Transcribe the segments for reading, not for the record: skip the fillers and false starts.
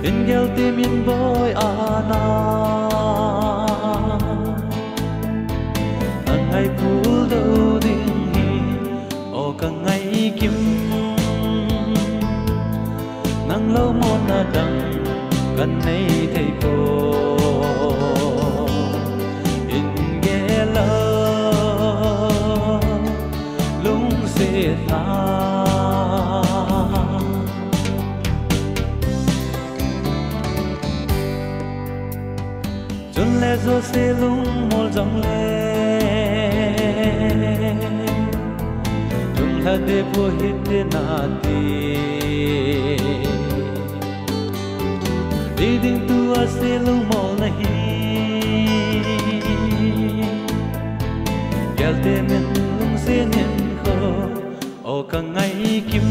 in gel tim in boy ana ang ngày phul đâu ding hi o ka ngày kim nang lâu mon na dang kan nei thei po in gela lung se na chun le zo se lung mol jong le tum tha de po hit de na ti đi đi tu a se lung mol na hi gel de men lung se nen kho o ka ngai kim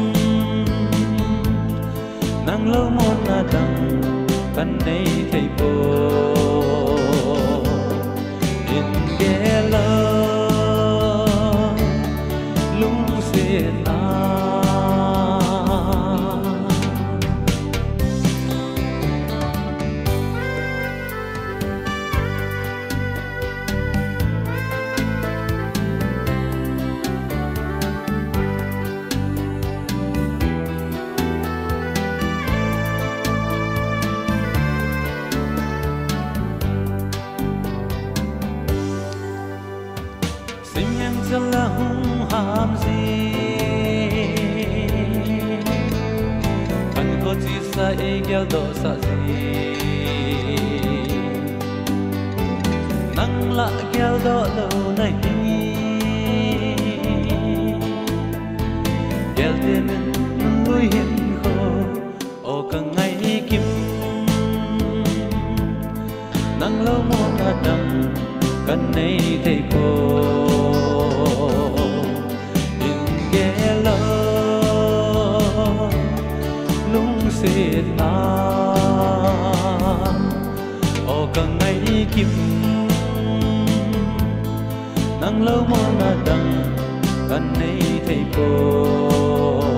nang lo mon na dang kan nei thei po in gela lung se na la hung ham gì anh có chỉ sa e gel do sa gì nang la gel do lâu này gel de men lui hin kho o ka ngai kim nang lâu mo na dang kan nei thei po na o ka ngai kim nang lâu mo na dang kan nei thei po